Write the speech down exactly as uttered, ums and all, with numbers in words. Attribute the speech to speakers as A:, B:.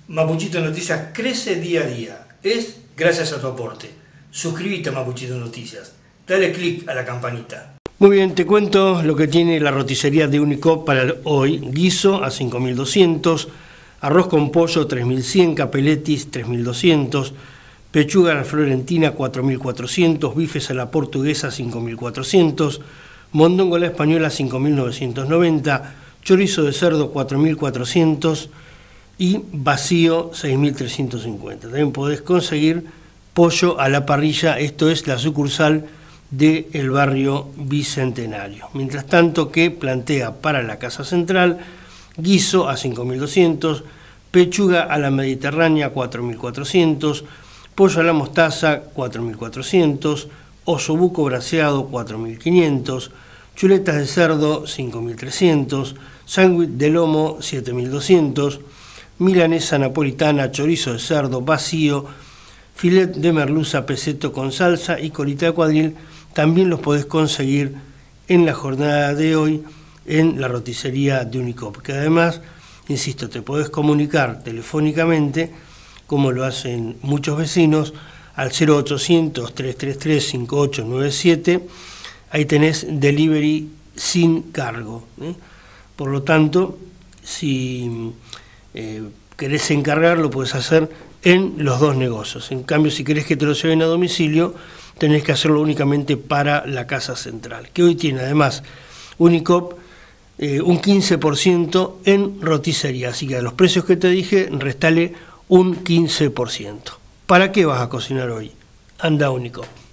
A: Mapuchito Noticias crece día a día. Es gracias a tu aporte. Suscríbete a Mapuchito Noticias. Dale click a la campanita. Muy bien, te cuento lo que tiene la roticería de Unicop para hoy. Guiso a cinco mil doscientos, arroz con pollo tres mil cien, capeletis tres mil doscientos, pechuga a la florentina cuatro mil cuatrocientos, bifes a la portuguesa cinco mil cuatrocientos, mondongo a la española cinco mil novecientos noventa, chorizo de cerdo cuatro mil cuatrocientos y vacío seis mil trescientos cincuenta. También podés conseguir pollo a la parrilla, esto es la sucursal del barrio Bicentenario. Mientras tanto, que plantea para la Casa Central guiso a cinco mil doscientos, pechuga a la mediterránea cuatro mil cuatrocientos, pollo a la mostaza cuatro mil cuatrocientos, osobuco braseado cuatro mil quinientos, chuletas de cerdo cinco mil trescientos, sándwich de lomo siete mil doscientos, milanesa napolitana, chorizo de cerdo, vacío, filet de merluza, peseto con salsa y colita de cuadril. También los podés conseguir en la jornada de hoy en la roticería de Unicop, que además, insisto, te podés comunicar telefónicamente, como lo hacen muchos vecinos, al cero ochocientos, trescientos treinta y tres, cincuenta y ocho noventa y siete. Ahí tenés delivery sin cargo, ¿eh? Por lo tanto, si eh, querés encargar, lo podés hacer en los dos negocios. En cambio, si querés que te lo lleven a domicilio, tenés que hacerlo únicamente para la Casa Central, que hoy tiene además Unicop eh, un quince por ciento en roticería, así que a los precios que te dije, restale un quince por ciento. ¿Para qué vas a cocinar hoy? Anda a Unicop.